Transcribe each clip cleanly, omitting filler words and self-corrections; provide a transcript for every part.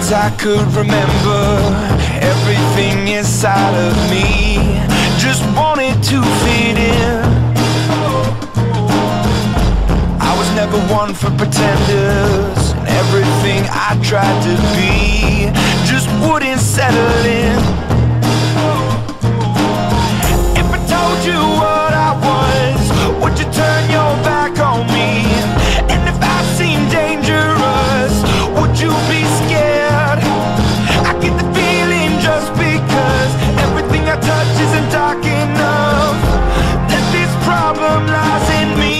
I could remember, everything inside of me just wanted to fit in. I was never one for pretenders, and everything I tried to be just wouldn't settle in. If I told you what I was, would you turn your back on me? And if I seemed dangerous, would you be scared? I get the feeling just because everything I touch isn't dark enough, that this problem lies in me.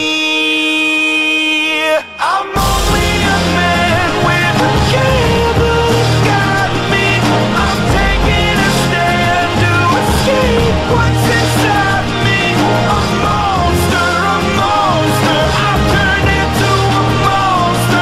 I'm only a man with a cable that got me. I'm taking a stand to escape what's inside me. A monster, I've turned into a monster,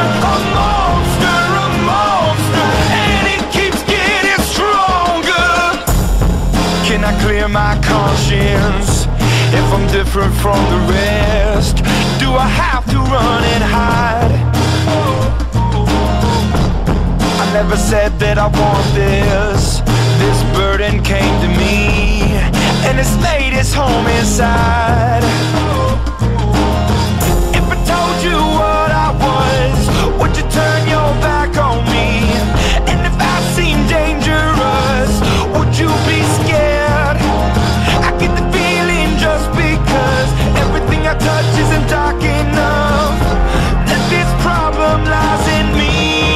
and it keeps getting stronger. Can I clear my conscience if I'm different from the rest? Do I have to run and hide? I never said that I want this. This burden came to me, and it's laid its home inside. If I told you what I was, would you turn your back on me? And if I seem dangerous, would you be scared? I get the feeling just because everything I touch isn't dark enough, that this problem lies in me.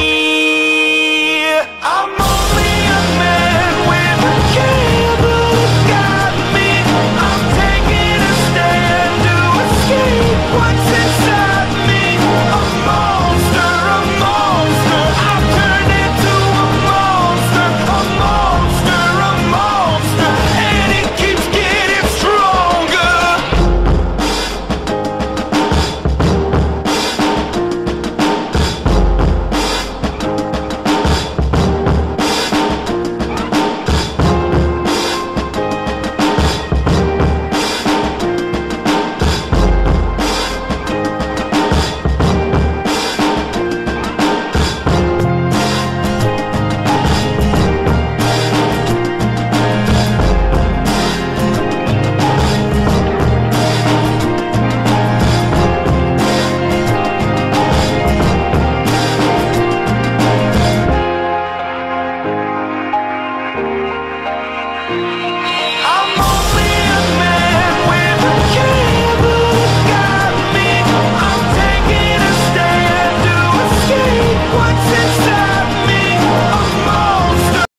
I'm only a man with a cable that got me. I'm taking a stand to escape what's inside me. A monster, I've turned into a monster, and it keeps getting stronger.